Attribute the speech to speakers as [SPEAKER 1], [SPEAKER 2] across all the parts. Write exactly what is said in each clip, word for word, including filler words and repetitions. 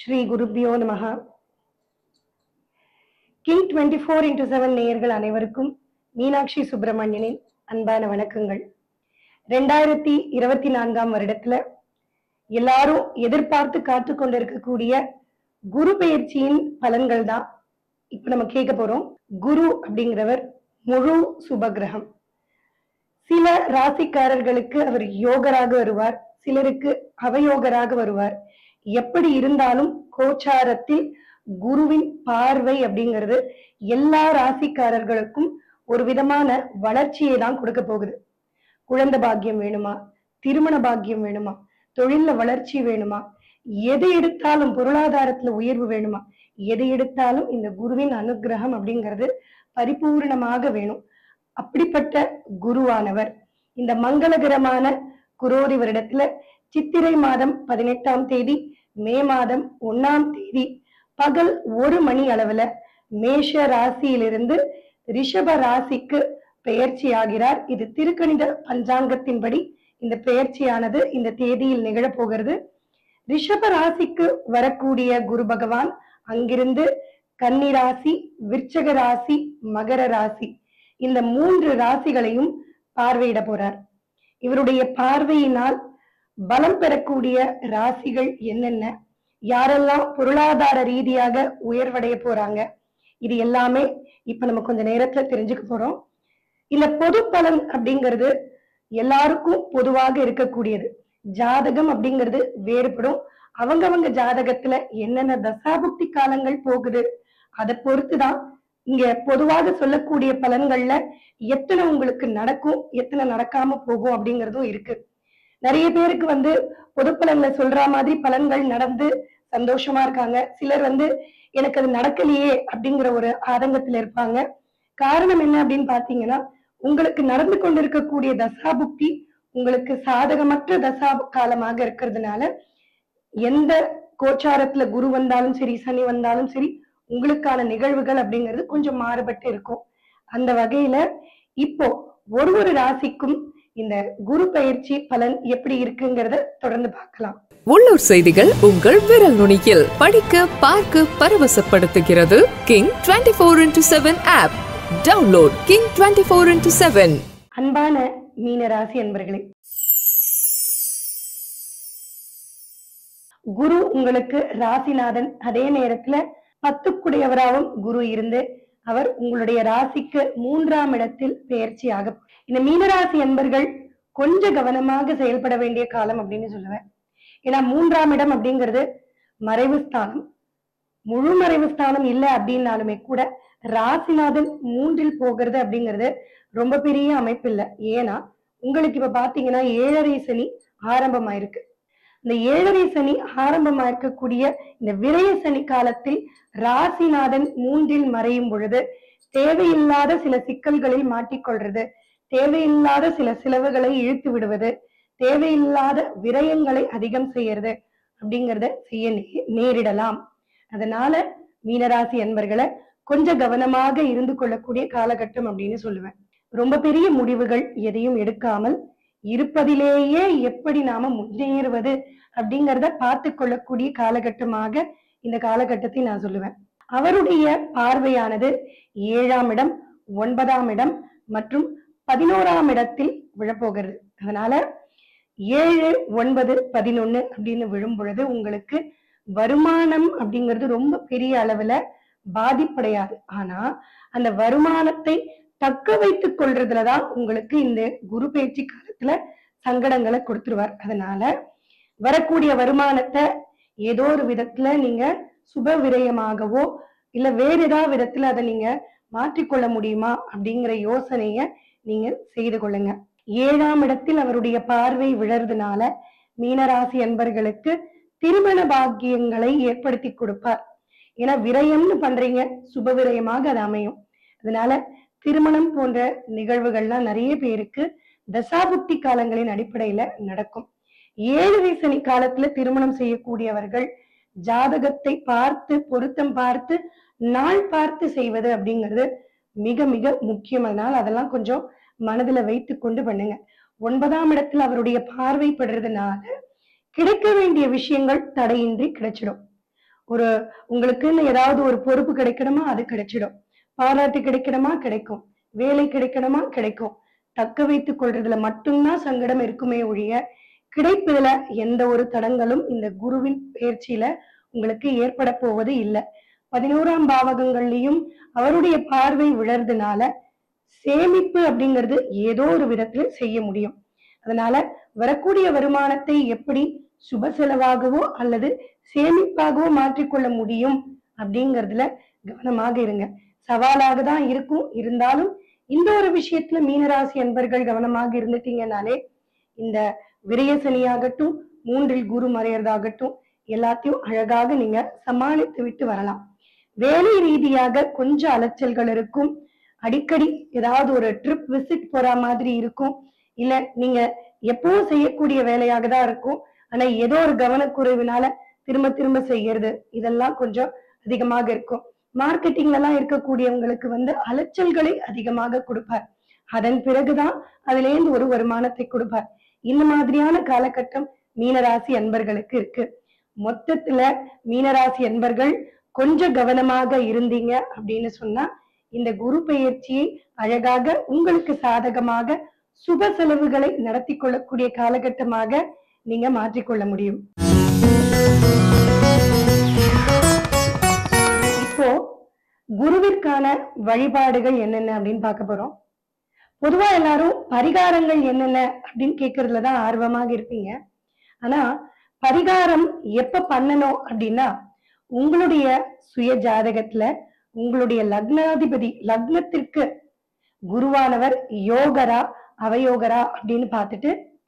[SPEAKER 1] ஸ்ரீ குருபியோ நமஹ. King twenty four into seven நேயர்கள் அனைவருக்கும் மீனாட்சி சுப்பிரமணியனின் அன்பான வணக்கங்கள். ரெண்டாயிரத்தி இருபத்தி நான்காம் வருடத்துல எல்லாரும் எதிர்பார்த்து காத்து கொண்டிருக்கக்கூடிய குரு பெயர்ச்சியின் பலன்கள் தான் இப்ப நம்ம கேட்க போறோம். குரு அப்படிங்கிறவர் முழு சுபகிரகம். சில ராசிக்காரர்களுக்கு அவர் யோகராக வருவார், சிலருக்கு அவயோகராக வருவார். எப்படி இருந்தாலும் கோச்சாரத்தில் குருவின் பார்வை அப்படிங்கிறது எல்லா ராசிக்காரர்களுக்கும் ஒரு விதமான வளர்ச்சியை தான் கொடுக்க போகுது. குழந்தை பாக்கியம் வேணுமா, திருமண பாக்கியம் வேணுமா, தொழில வளர்ச்சி வேணுமா, எதை எடுத்தாலும் பொருளாதாரத்துல உயர்வு வேணுமா, எதை எடுத்தாலும் இந்த குருவின் அனுகிரகம் அப்படிங்கிறது பரிபூர்ணமாக வேணும். அப்படிப்பட்ட குருவானவர் இந்த மங்களகரமான குரோதி வருடத்துல சித்திரை மாதம் பதினெட்டாம் தேதி மே மாதம் ஒன்னாம் தேதி பகல் ஒரு மணி அளவுல மேஷ ராசியிலிருந்து ரிஷப ராசிக்கு பெயர்ச்சி ஆகிறார். இது திருக்கணித பஞ்சாங்கத்தின்படி இந்த பெயர்ச்சியானது இந்த தேதியில் நிகழப்போகிறது. ரிஷப ராசிக்கு வரக்கூடிய குரு பகவான் அங்கிருந்து கன்னி ராசி, விருச்சக ராசி, மகர ராசி இந்த மூன்று ராசிகளையும் பார்வையிட போறார். இவருடைய பார்வையினால் பலம் பெறக்கூடிய ராசிகள் என்னென்ன, யாரெல்லாம் பொருளாதார ரீதியாக உயர்வடைய போறாங்க, இது எல்லாமே இப்ப நம்ம கொஞ்ச நேரத்துல தெரிஞ்சுக்க போறோம். இந்த பொது பலன் அப்படிங்கிறது எல்லாருக்கும் பொதுவாக இருக்கக்கூடியது. ஜாதகம் அப்படிங்கிறது வேறுபடும். அவங்கவங்க ஜாதகத்துல என்னென்ன தசாபுக்தி காலங்கள் போகுது அதை பொறுத்துதான் இங்க பொதுவாக சொல்லக்கூடிய பலன்கள்ல எத்தனை உங்களுக்கு நடக்கும், எத்தனை நடக்காம போகும் அப்படிங்கிறதும் இருக்கு. நிறைய பேருக்கு வந்து பொது பலன்ல சொல்ற மாதிரி பலன்கள் நடந்து சந்தோஷமா இருக்காங்க. சிலர் வந்து எனக்கு அது நடக்கலையே அப்படிங்கிற ஒரு ஆதங்கத்துல இருப்பாங்க. காரணம் என்ன அப்படின்னு பாத்தீங்கன்னா, உங்களுக்கு நடந்து கொண்டிருக்கக்கூடிய தசாபுக்தி உங்களுக்கு சாதகமற்ற தசா காலமாக இருக்கிறதுனால எந்த கோச்சாரத்துல குரு வந்தாலும் சரி, சனி வந்தாலும் சரி, உங்களுக்கான நிகழ்வுகள் அப்படிங்கிறது கொஞ்சம் மாறுபட்டு இருக்கும். அந்த வகையில இப்போ ஒரு ஒரு ராசிக்கும் இந்த குரு பயிற்சி பலன் எப்படி இருக்குங்கிறத தொடர்ந்து பார்க்கலாம்.
[SPEAKER 2] உள்ளூர் செய்திகள் உங்கள் விரல் நுனியில் படிக்க பார்க்க பரவசப்படுத்துகிறது King twenty four into seven app. Download King twenty four into seven.
[SPEAKER 1] அன்பான மீன ராசி அன்பர்களே, குரு உங்களுக்கு ராசிநாதன். அதே நேரத்துல பத்துக்குடையவராகவும் குரு இருந்து அவர் உங்களுடைய ராசிக்கு மூன்றாம் இடத்தில் பெயர்ச்சி ஆகும். இந்த மீனராசி என்பர்கள் கொஞ்சம் கவனமாக செயல்பட வேண்டிய காலம் அப்படின்னு சொல்லுவேன். ஏன்னா மூன்றாம் இடம் அப்படிங்கிறது மறைவு ஸ்தானம். முழு மறைவு ஸ்தானம் இல்லை அப்படின்னாலுமே கூட ராசிநாதன் மூன்றில் போகிறது அப்படிங்கிறது ரொம்ப பெரிய அமைப்பு இல்லை. ஏன்னா உங்களுக்கு இப்ப பாத்தீங்கன்னா ஏழரை சனி ஆரம்பமாயிருக்கு. இந்த ஏழரை சனி ஆரம்பமா இருக்கக்கூடிய இந்த விரய சனி காலத்தில் ராசிநாதன் மூன்றில் மறையும் பொழுது தேவையில்லாத சில சிக்கல்களில் மாட்டிக்கொள்றது, தேவையில்லாத சில செலவுகளை இழுத்து விடுவது, தேவையில்லாத விரயங்களை அதிகம் செய்யறது அப்படிங்கிறத செய்ய நேரிடலாம். அதனால மீனராசி என்பர்களை கொஞ்சம் கவனமாக இருந்து கொள்ளக்கூடிய காலகட்டம் அப்படின்னு சொல்லுவேன். ரொம்ப பெரிய முடிவுகள் எதையும் எடுக்காமல் இருப்பதிலேயே எப்படி நாம முன்னேறுவது அப்படிங்கிறத பார்த்து கொள்ளக்கூடிய காலகட்டமாக இந்த காலகட்டத்தை நான் சொல்லுவேன். அவருடைய பார்வையானது ஏழாம் இடம், ஒன்பதாம் இடம் மற்றும் பதினோராம் இடத்தில் விழப்போகிறது. அதனால ஏழு, ஒன்பது, பதினொன்னு அப்படின்னு விழும் பொழுது உங்களுக்கு வருமானம் அப்படிங்கிறது ரொம்ப பெரிய அளவுல பாதிப்படையாது. ஆனா அந்த வருமானத்தை தக்க வைத்துக் கொள்றதுலதான் உங்களுக்கு இந்த குரு பயிற்சி காலத்துல சங்கடங்களை கொடுத்துருவார். அதனால வரக்கூடிய வருமானத்தை ஏதோ ஒரு விதத்துல நீங்க சுப விரயமாகவோ இல்ல வேற ஏதாவது விதத்துல அதை நீங்க மாற்றிக்கொள்ள முடியுமா அப்படிங்கிற யோசனைய நீங்க செய்து கொள்ளுங்க. ஏழாம் இடத்தில் அவருடைய பார்வை விழறதுனால மீனராசி அன்பர்களுக்கு திருமண பாக்கியங்களை ஏற்படுத்தி கொடுப்பார். ஏன்னா விரயம்னு பண்றீங்க, சுப விரயமாக அது அமையும். அதனால திருமணம் போன்ற நிகழ்வுகள்லாம் நிறைய பேருக்கு தசாபுக்தி காலங்களின் அடிப்படையில நடக்கும். ஏழரை சனி காலத்துல திருமணம் செய்யக்கூடியவர்கள் ஜாதகத்தை பார்த்து பொருத்தம் பார்த்து நாள் பார்த்து செய்வது அப்படிங்கிறது மிக மிக முக்கியம். அதனால அதெல்லாம் கொஞ்சம் மனதுல வைத்து கொண்டு பண்ணுங்க. ஒன்பதாம் இடத்துல அவருடைய பார்வை படுறதுனால கிடைக்க வேண்டிய விஷயங்கள் தடையின்றி கிடைச்சிடும். ஒரு உங்களுக்குன்னு ஏதாவது ஒரு பொறுப்பு கிடைக்கணுமா, அது கிடைச்சிடும். பாராட்டு கிடைக்கணுமா கிடைக்கும். வேலை கிடைக்கணுமா கிடைக்கும். தக்க வைத்துக் கொள்றதுல மட்டும்தான் சங்கடம் இருக்குமே ஒழிய கிடைப்பதுல எந்த ஒரு தடங்களும் இந்த குருவின் பயிற்சியில உங்களுக்கு ஏற்பட போவது இல்லை. பதினோராம் பாவகங்கள்லயும் அவருடைய பார்வை விழறதுனால சேமிப்பு அப்படிங்கிறது ஏதோ ஒரு விதத்துல செய்ய முடியும். அதனால வரக்கூடிய வருமானத்தை எப்படி சுப செலவாகவோ அல்லது சேமிப்பாகவோ மாற்றிக்கொள்ள முடியும் அப்படிங்கறதுல கவனமாக இருங்க. சவாலாக தான் இருக்கும். இருந்தாலும் இந்த ஒரு விஷயத்துல மீனராசி அன்பர்கள் கவனமாக இருந்துட்டீங்கனாலே இந்த விரய சனியாகட்டும், மூன்றில் குரு மறையறதாகட்டும், எல்லாத்தையும் அழகாக நீங்க சமாளித்து விட்டு வரலாம். வேலை ரீதியாக கொஞ்சம் அலைச்சல்கள் இருக்கும். அடிக்கடி ஏதாவது ஒரு ட்ரிப் விசிட் போற மாதிரி இருக்கும். இல்ல நீங்க எப்பவும் செய்யக்கூடிய வேலையாக தான் இருக்கும். ஆனா ஏதோ ஒரு கவனக்குறைவினால திரும்ப திரும்ப செய்யறது இதெல்லாம் கொஞ்சம் அதிகமாக இருக்கும். மார்க்கெட்டிங்ல எல்லாம் இருக்கக்கூடியவங்களுக்கு வந்து அலைச்சல்களை அதிகமாக கொடுப்பார். அதன் பிறகுதான் அதுல இருந்து ஒரு வருமானத்தை கொடுப்பார். இந்த மாதிரியான காலகட்டம் மீனராசி அன்பர்களுக்கு இருக்கு. மொத்தத்துல மீனராசி அன்பர்கள் கொஞ்சம் கவனமாக இருந்தீங்க அப்படின்னு சொன்னா இந்த குரு பெயர்ச்சியை அழகாக உங்களுக்கு சாதகமாக சுப செலவுகளை நடத்தி கொள்ளக்கூடிய காலகட்டமாக நீங்க மாற்றிக்கொள்ள முடியும். இப்போ குருவிற்கான வழிபாடுகள் என்னென்ன அப்படின்னு பார்க்க போறோம். பொதுவா எல்லாரும் பரிகாரங்கள் என்னென்ன அப்படின்னு கேட்கறதுலதான் ஆர்வமாக இருப்பீங்க. ஆனா பரிகாரம் எப்ப பண்ணணும் அப்படின்னா உங்களுடைய சுய ஜாதகத்துல உங்களுடைய லக்னாதிபதி லக்னத்திற்கு குருவானவர் யோகரா அவயோகரா அப்படின்னு பார்த்துட்டு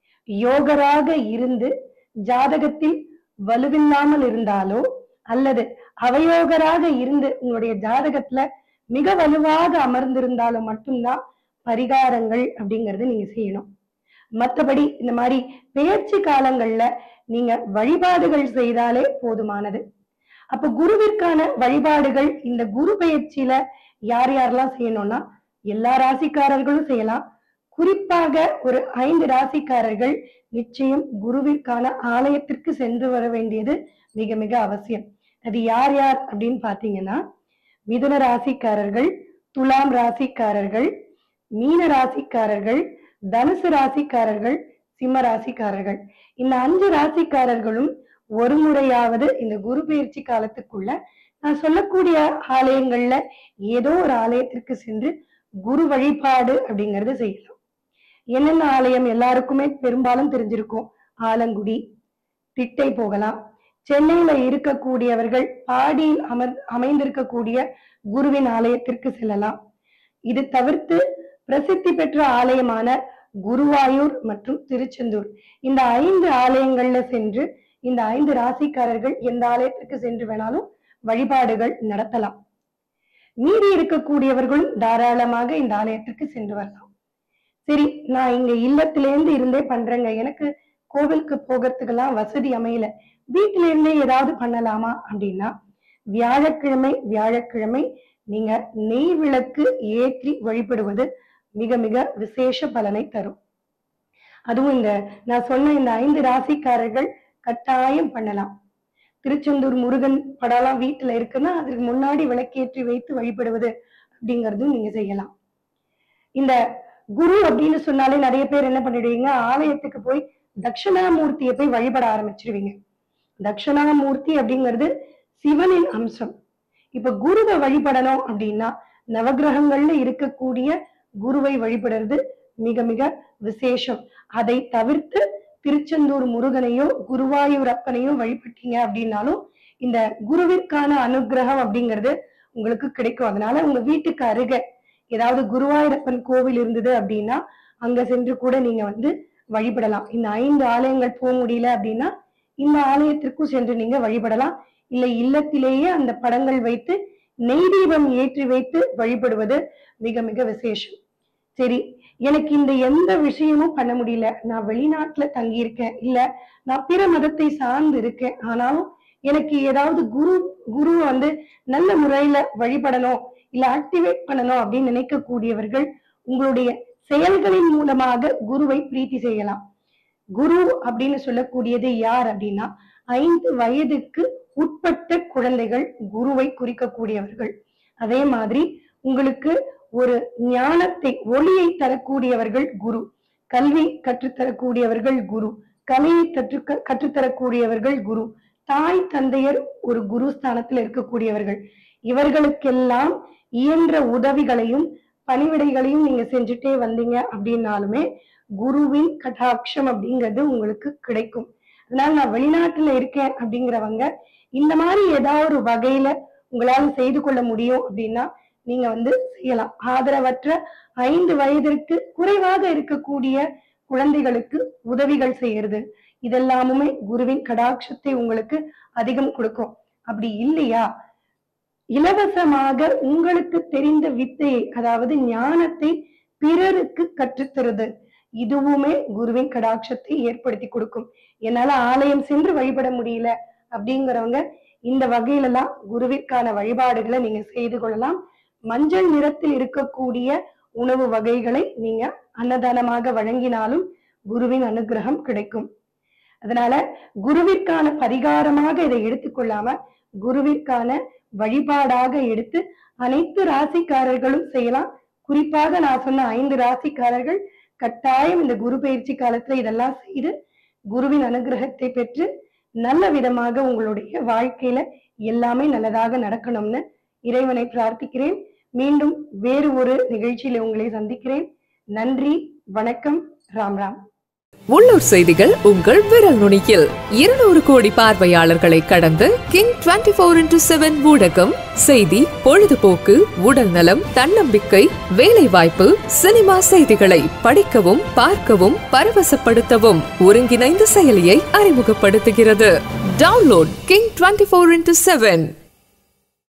[SPEAKER 1] யோகராக இருந்து ஜாதகத்தில் வலுவில்லாமல் இருந்தாலோ அல்லது அவயோகராக இருந்து உங்களுடைய ஜாதகத்துல மிக வலுவாக அமர்ந்திருந்தாலும் மட்டும்தான் பரிகாரங்கள் அப்படிங்கறது நீங்க செய்யணும். மற்றபடி இந்த மாதிரி பெயர்ச்சி காலங்கள்ல நீங்க வழிபாடுகள் செய்தாலே போதுமானது. அப்ப குருவிற்கான வழிபாடுகள் இந்த குரு பெயர்ச்சியில யார் யாரெல்லாம் செய்யணும்னா எல்லா ராசிக்காரர்களும் செய்யலாம். குறிப்பாக ஒரு ஐந்து ராசிக்காரர்கள் நிச்சயம் குருவிற்கான ஆலயத்திற்கு சென்று வர வேண்டியது மிக மிக அவசியம். அது யார் யார் அப்படின்னு பாத்தீங்கன்னா மிதுன ராசிக்காரர்கள், துலாம் ராசிக்காரர்கள், மீன ராசிக்காரர்கள், தனுசு ராசிக்காரர்கள், சிம்ம ராசிக்காரர்கள். இந்த அஞ்சு ராசிக்காரர்களும் ஒரு முறையாவது இந்த குரு பயிற்சி காலத்துக்குள்ள நான் சொல்லக்கூடிய ஆலயங்கள்ல ஏதோ ஒரு ஆலயத்திற்கு சென்று குரு வழிபாடு அப்படிங்கறது செய்யலாம். என்னென்ன ஆலயம் எல்லாருக்குமே பெரும்பாலும் தெரிஞ்சிருக்கும். ஆலங்குடி, திட்டை போகலாம். சென்னையில இருக்கக்கூடியவர்கள் பாடியில் அமர் அமைந்திருக்கக்கூடிய குருவின் ஆலயத்திற்கு செல்லலாம். இது தவிர்த்து பிரசித்தி பெற்ற ஆலயமான குருவாயூர் மற்றும் திருச்செந்தூர் இந்த ஐந்து ஆலயங்கள்ல சென்று இந்த ஐந்து ராசிக்காரர்கள் எந்த ஆலயத்திற்கு சென்று வேணாலும் வழிபாடுகள் நடத்தலாம். மீறி இருக்கக்கூடியவர்களும் தாராளமாக இந்த ஆலயத்திற்கு சென்று வரலாம். சரி, நான் இங்க இல்லத்திலேருந்து இருந்தே பண்றேங்க, எனக்கு கோவிலுக்கு போகிறதுக்கெல்லாம் வசதி அமையல, வீட்டில இருந்தே ஏதாவது பண்ணலாமா அப்படின்னா வியாழக்கிழமை வியாழக்கிழமை நீங்க நெய் விளக்கு ஏற்றி வழிபடுவது மிக மிக விசேஷ பலனை தரும். அதுவும் இந்த நான் சொன்ன இந்த ஐந்து ராசிக்காரர்கள் கட்டாயம் பண்ணலாம். திருச்செந்தூர் முருகன் படம்லாம் வீட்டுல இருக்குன்னா அதுக்கு முன்னாடி விளக்கேற்றி வைத்து வழிபடுவது அப்படிங்கறதும் நீங்க செய்யலாம். இந்த குரு அப்படின்னு சொன்னாலே நிறைய பேர் என்ன பண்ணிடுவீங்க, ஆலயத்துக்கு போய் தட்சிணாமூர்த்தியை போய் வழிபட ஆரம்பிச்சிருவீங்க. தட்சிணாமூர்த்தி அப்படிங்கிறது சிவனின் அம்சம். இப்ப குருவை வழிபடணும் அப்படின்னா நவகிரகங்கள்ல இருக்கக்கூடிய குருவை வழிபடுறது மிக மிக விசேஷம். அதை தவிர்த்து திருச்செந்தூர் முருகனையோ குருவாயூர் அப்பனையோ வழிபட்டீங்க அப்படின்னாலும் இந்த குருவிற்கான அனுகிரகம் அப்படிங்கிறது உங்களுக்கு கிடைக்கும். அதனால உங்க வீட்டுக்கு அருக ஏதாவது குருவாயூரப்பன் கோவில் இருந்தது அப்படின்னா அங்க சென்று கூட நீங்க வந்து வழிபடலாம். இந்த ஐந்து ஆலயங்கள் போக முடியல அப்படின்னா இந்த ஆலயத்திற்கும் சென்று நீங்க வழிபடலாம். இல்லை இல்லத்திலேயே அந்த படங்கள் வைத்து நெய் தீபம் ஏற்றி வைத்து வழிபடுவது மிக மிக விசேஷம். சரி, எனக்கு இந்த எந்த விஷயமும் பண்ண முடியல, நான் வெளிநாட்டுல தங்கி இருக்கேன், இல்ல நான் பிற மதத்தை சார்ந்து இருக்கேன், ஆனாலும் எனக்கு ஏதாவது குரு குரு வந்து நல்ல முறையில வழிபடணும் இல்ல ஆக்டிவேட் பண்ணணும் அப்படின்னு நினைக்கக்கூடியவர்கள் உங்களுடைய செயல்களின் மூலமாக குருவை பிரீத்தி செய்யலாம். குரு அப்படின்னு சொல்லக்கூடியது யார் அப்படின்னா ஐந்து வயதுக்கு உட்பட்ட குழந்தைகள் குருவை குறிக்கக்கூடியவர்கள். அதே மாதிரி உங்களுக்கு ஒரு ஞானத்தை ஒளியை தரக்கூடியவர்கள் குரு, கல்வி கற்றுத்தரக்கூடியவர்கள் குரு, கலையை கற்று கற்றுத்தரக்கூடியவர்கள் குரு, தாய் தந்தையர் ஒரு குரு ஸ்தானத்தில் இருக்கக்கூடியவர்கள். இவர்களுக்கெல்லாம் இயன்ற உதவிகளையும் பணிவிடைகளையும் நீங்க செஞ்சுட்டே வந்தீங்க அப்படின்னாலுமே குருவின் கடாட்சம் அப்படிங்கிறது உங்களுக்கு கிடைக்கும். அதனால நான் வெளிநாட்டுல இருக்கேன் அப்படிங்கிறவங்க இந்த மாதிரி ஏதாவது ஒரு வகையில உங்களால செய்து கொள்ள முடியும் அப்படின்னா நீங்க வந்து செய்யலாம். ஆதரவற்ற ஐந்து வயதிற்கு குறைவாக இருக்கக்கூடிய குழந்தைகளுக்கு உதவிகள் செய்யறது, இதெல்லாமுமே குருவின் கடாட்சத்தை உங்களுக்கு அதிகம் கொடுக்கும். அப்படி இல்லையா, இலவசமாக உங்களுக்கு தெரிந்த வித்தையை, அதாவது ஞானத்தை பிறருக்கு கற்றுத்தருது, இதுவுமே குருவின் கடாட்சத்தை ஏற்படுத்தி கொடுக்கும். என்னால ஆலயம் சென்று வழிபட முடியல அப்படிங்கிறவங்க இந்த வகையில எல்லாம் குருவிற்கான வழிபாடுகளை நீங்க செய்து கொள்ளலாம். மஞ்சள் நிறத்தில் இருக்கக்கூடிய உணவு வகைகளை நீங்க அன்னதானமாக வழங்கினாலும் குருவின் அனுகிரகம் கிடைக்கும். அதனால குருவிற்கான பரிகாரமாக இதை எடுத்துக்கொள்ளாம குருவிற்கான வழிபாடாக எடுத்து அனைத்து ராசிக்காரர்களும் செய்யலாம். குறிப்பாக நான் சொன்ன ஐந்து ராசிக்காரர்கள் கட்டாயம் இந்த குரு பயிற்சி காலத்துல இதெல்லாம் செய்து குருவின் அனுகிரகத்தை பெற்று நல்ல விதமாக உங்களுடைய வாழ்க்கையில எல்லாமே நல்லதாக நடக்கணும்னு இறைவனை பிரார்த்திக்கிறேன். மீண்டும் வேறு ஒரு நிகழ்ச்சியில உங்களை சந்திக்கிறேன். நன்றி, வணக்கம், ராம் ராம்.
[SPEAKER 2] உள்ளூர் செய்திகள் உங்கள் விரல் நுனியில். இருநூறு கோடி பார்வையாளர்களை கடந்து King twenty four into seven ஊடகம் செய்தி, பொழுதுபோக்கு, உடல் நலம், தன்னம்பிக்கை, வேலை வாய்ப்பு, சினிமா செய்திகளை படிக்கவும் பார்க்கவும் பரவசப்படுத்தவும் ஒருங்கிணைந்த செயலியை அறிமுகப்படுத்துகிறது. Download King twenty four into seven.